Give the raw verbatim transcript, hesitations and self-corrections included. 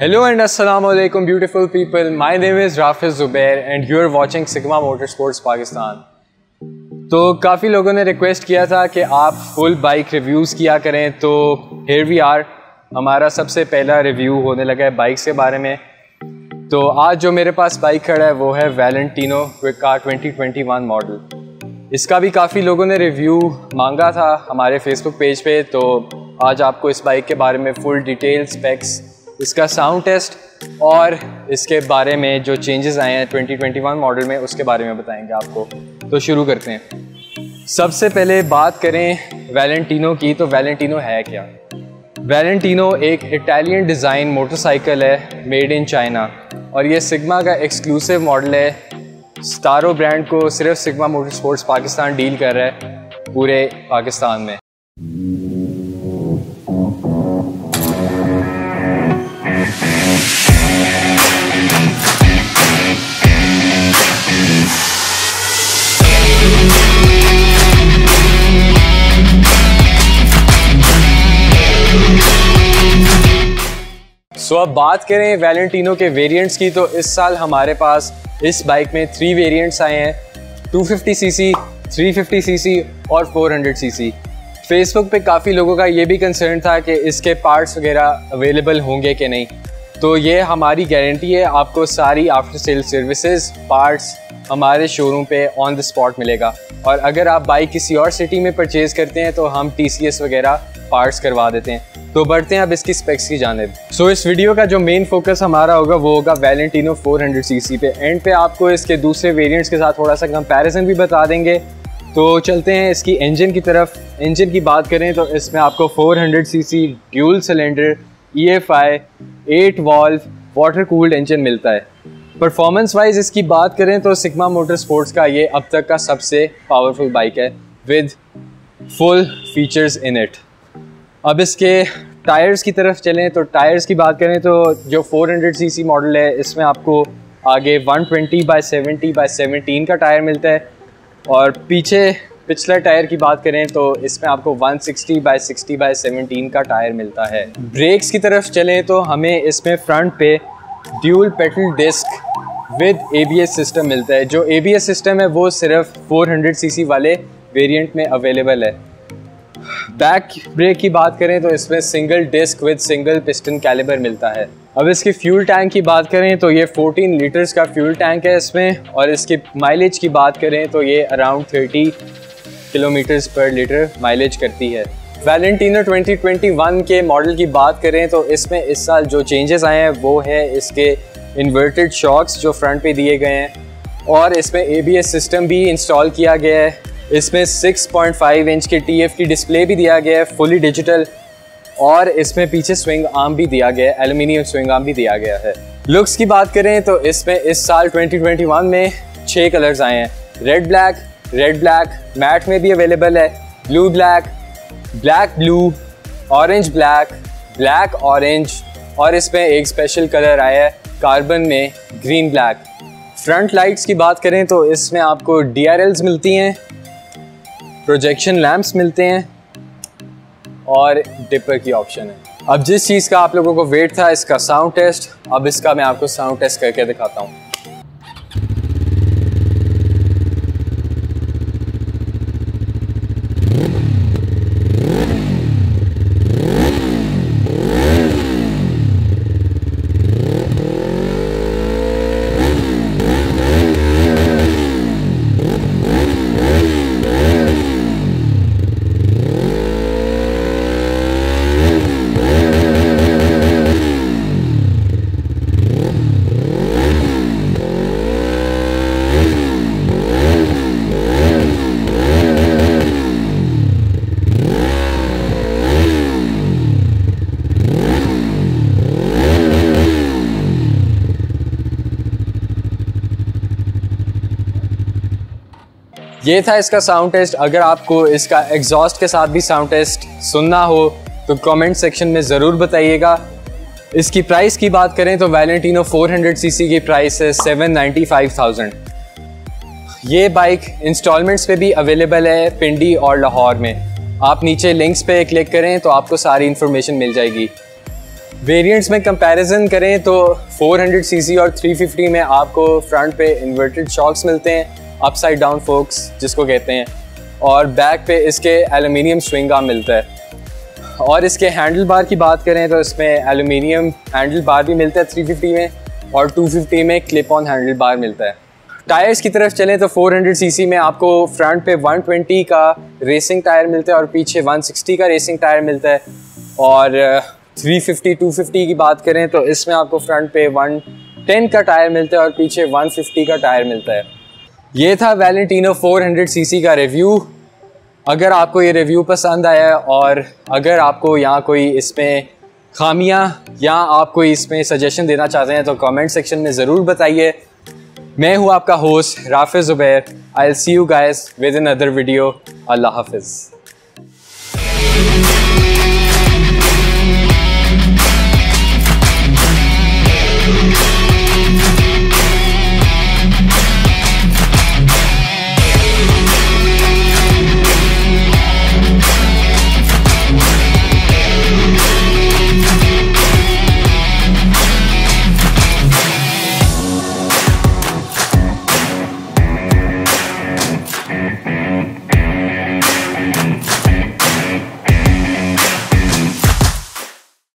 Hello and assalamu alaikum beautiful people. My name is Rafiz Zubair and you are watching Sigma Motorsports Pakistan. तो काफ़ी लोगों ने request किया था कि आप फुल बाइक रिव्यूज़ किया करें, तो here we are, हमारा सबसे पहला रिव्यू होने लगा है बाइक्स के बारे में। तो आज जो मेरे पास बाइक खड़ा है वो है Valentino quick car twenty twenty one model. इसका भी काफ़ी लोगों ने रिव्यू मांगा था हमारे फेसबुक पेज पे, तो आज आपको इस बाइक के बारे में फुल डिटेल स्पेक्स, इसका साउंड टेस्ट और इसके बारे में जो चेंजेस आए हैं ट्वेंटी ट्वेंटी वन मॉडल में उसके बारे में बताएंगे आपको। तो शुरू करते हैं। सबसे पहले बात करें वैलेंटिनो की, तो वैलेंटिनो है क्या? वैलेंटिनो एक इटालियन डिज़ाइन मोटरसाइकिल है मेड इन चाइना और ये सिग्मा का एक्सक्लूसिव मॉडल है। स्टारो ब्रांड को सिर्फ सिग्मा मोटरस्पोर्ट्स पाकिस्तान डील कर रहा है पूरे पाकिस्तान में। सो so, अब बात करें वैलेंटिनो के वेरिएंट्स की, तो इस साल हमारे पास इस बाइक में थ्री वेरिएंट्स आए हैं, two fifty C C, three fifty C C और four hundred C C. Facebook पे काफ़ी लोगों का ये भी कंसर्न था कि इसके पार्ट्स वगैरह अवेलेबल होंगे कि नहीं, तो ये हमारी गारंटी है, आपको सारी आफ्टर सेल सर्विसेज पार्ट्स हमारे शोरूम पे ऑन द स्पॉट मिलेगा। और अगर आप बाइक किसी और सिटी में परचेज़ करते हैं तो हम टी सी एस वगैरह पार्ट्स करवा देते हैं। तो बढ़ते हैं अब इसकी स्पेक्स की जानिब। सो so, इस वीडियो का जो मेन फोकस हमारा होगा वो होगा Valentino four hundred C C पे। एंड पे आपको इसके दूसरे वेरिएंट्स के साथ थोड़ा सा कंपैरिजन भी बता देंगे। तो चलते हैं इसकी इंजन की तरफ। इंजन की बात करें तो इसमें आपको four hundred C C dual cylinder E F I eight valve water cooled engine मिलता है। परफॉर्मेंस वाइज इसकी बात करें तो सिग्मा मोटरस्पोर्ट्स का ये अब तक का सबसे पावरफुल बाइक है with full features in it. अब इसके टायर्स की तरफ चलें तो टायर्स की बात करें तो जो four hundred C C model है इसमें आपको आगे one twenty by seventy by seventeen का टायर मिलता है और पीछे पिछला टायर की बात करें तो इसमें आपको one sixty by sixty by seventeen का टायर मिलता है। ब्रेक्स की तरफ चलें तो हमें इसमें फ्रंट पे dual petal disc with A B S system मिलता है। जो ए बी एस सिस्टम है वो सिर्फ फोर हंड्रेड सी सी वाले वेरिएंट में अवेलेबल है। बैक ब्रेक की बात करें तो इसमें single disc with single piston calibre मिलता है। अब इसके फ्यूल टैंक की बात करें तो ये फोर्टीन लीटर्स का फ्यूल टैंक है इसमें, और इसकी माइलेज की बात करें तो ये around thirty kilometres per litre mileage करती है। वैलेंटिनो ट्वेंटी ट्वेंटी वन के मॉडल की बात करें तो इसमें इस साल जो चेंजेस आए हैं वो है इसके इन्वर्टेड शॉक्स जो फ्रंट पे दिए गए हैं और इसमें ए बी एस सिस्टम भी इंस्टॉल किया गया है। इसमें सिक्स पॉइंट फाइव इंच की टी एफ टी डिस्प्ले भी दिया गया है फुली डिजिटल, और इसमें पीछे स्विंग आर्म भी दिया गया है, एल्युमिनियम स्विंग आर्म भी दिया गया है। लुक्स की बात करें तो इसमें इस साल ट्वेंटी ट्वेंटी वन में छः कलर्स आए हैं। Red black, red black matte में भी अवेलेबल है, blue black, black blue, orange black, black orange, और इसमें एक स्पेशल कलर आया है कार्बन में ग्रीन ब्लैक। फ्रंट लाइट्स की बात करें तो इसमें आपको डी आर एल्स मिलती हैं, प्रोजेक्शन लैंप्स मिलते हैं और डिपर की ऑप्शन है। अब जिस चीज़ का आप लोगों को वेट था इसका साउंड टेस्ट, अब इसका मैं आपको साउंड टेस्ट करके दिखाता हूँ। ये था इसका साउंड टेस्ट। अगर आपको इसका एग्जॉस्ट के साथ भी साउंड टेस्ट सुनना हो तो कमेंट सेक्शन में ज़रूर बताइएगा। इसकी प्राइस की बात करें तो Valentino four hundred C C की प्राइस है सेवन नाइन्टी फाइव थाउजेंड। ये बाइक इंस्टॉलमेंट्स पे भी अवेलेबल है पिंडी और लाहौर में। आप नीचे लिंक्स पे क्लिक करें तो आपको सारी इन्फॉर्मेशन मिल जाएगी। वेरिएंट्स में कंपैरिजन करें तो फोर हंड्रेड सीसी और थ्री फिफ्टी में आपको फ्रंट पे इन्वर्टेड शॉक्स मिलते हैं, अपसाइड डाउन फोक्स जिसको कहते हैं, और बैक पे इसके एल्युमिनियम स्विंग आर्म मिलता है। और इसके हैंडल बार की बात करें तो इसमें एल्युमिनियम हैंडल बार भी मिलता है थ्री फिफ्टी में, और टू फिफ्टी में क्लिप ऑन हैंडल बार मिलता है। टायर्स की तरफ चलें तो फोर हंड्रेड सीसी में आपको फ्रंट पे वन ट्वेंटी का रेसिंग टायर मिलता है और पीछे वन सिक्सटी का रेसिंग टायर मिलता है। और थ्री फिफ्टी टू फिफ्टी की बात करें तो इसमें आपको फ्रंट पे वन टेन का टायर मिलता है और पीछे वन फिफ्टी का टायर मिलता है। ये था वैलेंटिनो फोर हंड्रेड सीसी का रिव्यू। अगर आपको ये रिव्यू पसंद आया और अगर आपको यहाँ कोई इसमें खामियां या आप कोई इसमें सजेशन देना चाहते हैं तो कमेंट सेक्शन में ज़रूर बताइए। मैं हूँ आपका host Rafiz Zubair. I will see you guys with in other video. अल्लाह हाफिज़। We'll be right back.